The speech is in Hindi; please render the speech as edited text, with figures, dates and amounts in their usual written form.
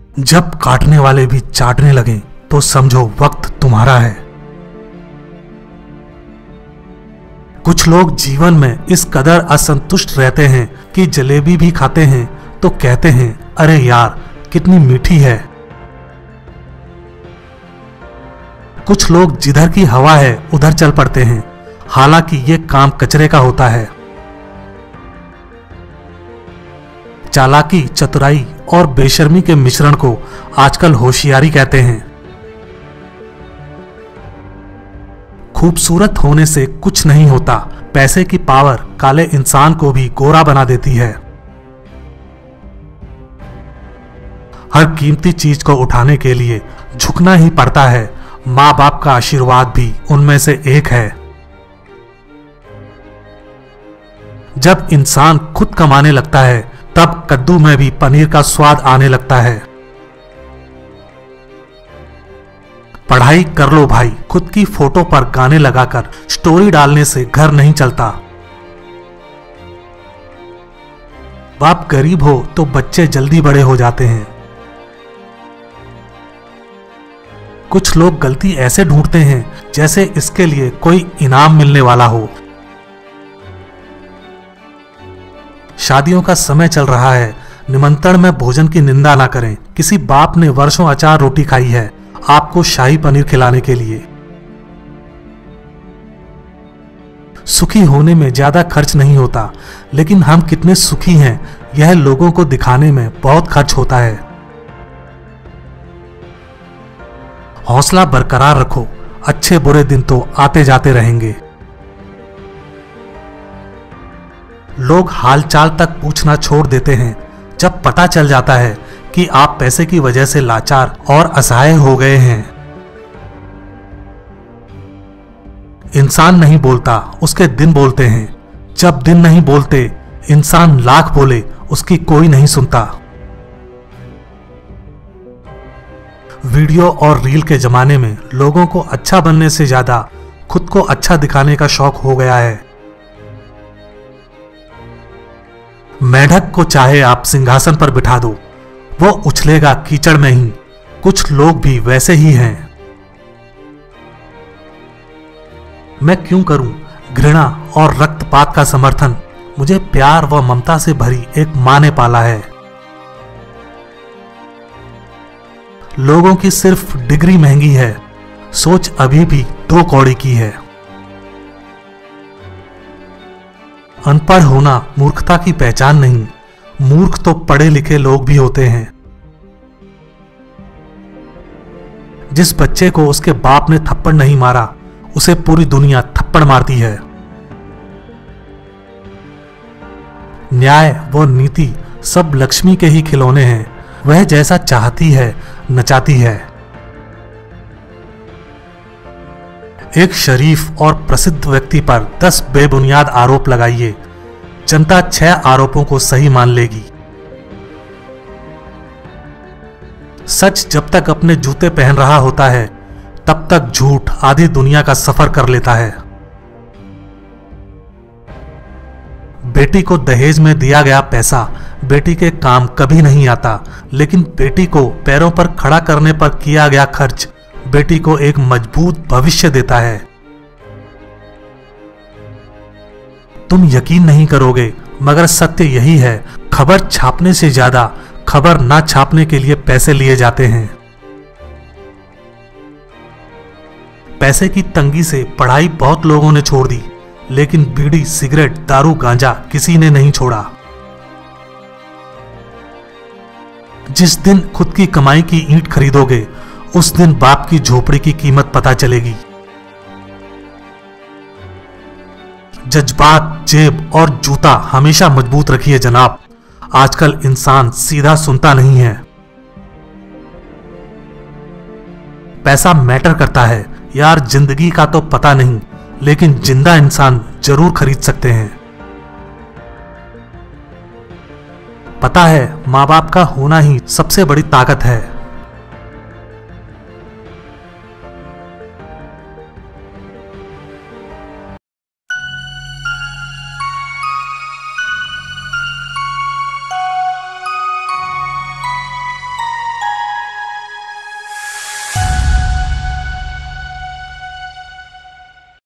जब काटने वाले भी चाटने लगे तो समझो वक्त तुम्हारा है। कुछ लोग जीवन में इस कदर असंतुष्ट रहते हैं कि जलेबी भी खाते हैं तो कहते हैं अरे यार कितनी मीठी है। कुछ लोग जिधर की हवा है उधर चल पड़ते हैं, हालांकि ये काम कचरे का होता है। चालाकी, चतुराई और बेशर्मी के मिश्रण को आजकल होशियारी कहते हैं। खूबसूरत होने से कुछ नहीं होता, पैसे की पावर काले इंसान को भी गोरा बना देती है। हर कीमती चीज को उठाने के लिए झुकना ही पड़ता है, माँ बाप का आशीर्वाद भी उनमें से एक है। जब इंसान खुद कमाने लगता है तब कद्दू में भी पनीर का स्वाद आने लगता है। पढ़ाई कर लो भाई, खुद की फोटो पर गाने लगाकर स्टोरी डालने से घर नहीं चलता। बाप गरीब हो तो बच्चे जल्दी बड़े हो जाते हैं। कुछ लोग गलती ऐसे ढूंढते हैं जैसे इसके लिए कोई इनाम मिलने वाला हो। शादियों का समय चल रहा है, निमंत्रण में भोजन की निंदा ना करें। किसी बाप ने वर्षों अचार रोटी खाई है आपको शाही पनीर खिलाने के लिए। सुखी होने में ज्यादा खर्च नहीं होता, लेकिन हम कितने सुखी हैं यह लोगों को दिखाने में बहुत खर्च होता है। हौसला बरकरार रखो, अच्छे बुरे दिन तो आते जाते रहेंगे। लोग हालचाल तक पूछना छोड़ देते हैं जब पता चल जाता है कि आप पैसे की वजह से लाचार और असहाय हो गए हैं। इंसान नहीं बोलता, उसके दिन बोलते हैं। जब दिन नहीं बोलते, इंसान लाख बोले उसकी कोई नहीं सुनता। वीडियो और रील के जमाने में लोगों को अच्छा बनने से ज्यादा खुद को अच्छा दिखाने का शौक हो गया है। मेढक को चाहे आप सिंहासन पर बिठा दो, वो उछलेगा कीचड़ में ही। कुछ लोग भी वैसे ही हैं। मैं क्यों करूं घृणा और रक्तपात का समर्थन? मुझे प्यार व ममता से भरी एक मां ने पाला है। लोगों की सिर्फ डिग्री महंगी है, सोच अभी भी 2 कौड़ी की है। अनपढ़ होना मूर्खता की पहचान नहीं, मूर्ख तो पढ़े लिखे लोग भी होते हैं। जिस बच्चे को उसके बाप ने थप्पड़ नहीं मारा, उसे पूरी दुनिया थप्पड़ मारती है। न्याय व नीति सब लक्ष्मी के ही खिलौने हैं, वह जैसा चाहती है नचाती है। एक शरीफ और प्रसिद्ध व्यक्ति पर 10 बेबुनियाद आरोप लगाइए, जनता 6 आरोपों को सही मान लेगी। सच जब तक अपने जूते पहन रहा होता है तब तक झूठ आधी दुनिया का सफर कर लेता है। बेटी को दहेज में दिया गया पैसा बेटी के काम कभी नहीं आता, लेकिन बेटी को पैरों पर खड़ा करने पर किया गया खर्च बेटी को एक मजबूत भविष्य देता है। तुम यकीन नहीं करोगे मगर सत्य यही है, खबर छापने से ज्यादा खबर ना छापने के लिए पैसे लिए जाते हैं। पैसे की तंगी से पढ़ाई बहुत लोगों ने छोड़ दी, लेकिन बीड़ी, सिगरेट, दारू, गांजा किसी ने नहीं छोड़ा। जिस दिन खुद की कमाई की ईंट खरीदोगे उस दिन बाप की झोपड़ी की कीमत पता चलेगी। जज्बात, जेब और जूता हमेशा मजबूत रखिए जनाब, आजकल इंसान सीधा सुनता नहीं है। पैसा मैटर करता है यार, जिंदगी का तो पता नहीं, लेकिन जिंदा इंसान जरूर खरीद सकते हैं। पता है माँ बाप का होना ही सबसे बड़ी ताकत है।